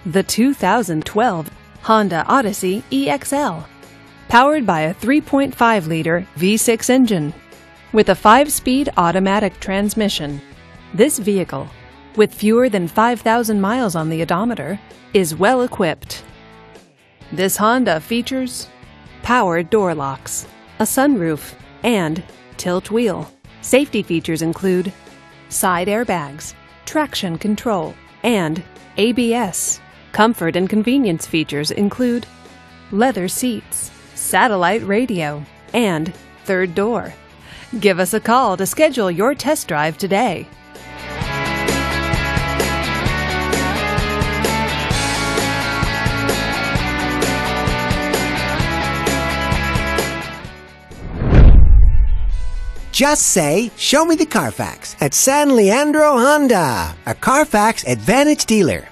The 2012 Honda Odyssey EXL. Powered by a 3.5-liter V6 engine with a 5-speed automatic transmission. This vehicle, with fewer than 5,000 miles on the odometer, is well equipped. This Honda features power door locks, a sunroof, and tilt wheel. Safety features include side airbags, traction control, and ABS. Comfort and convenience features include leather seats, satellite radio, and third door. Give us a call to schedule your test drive today. Just say, "Show me the Carfax" at San Leandro Honda, a Carfax Advantage dealer.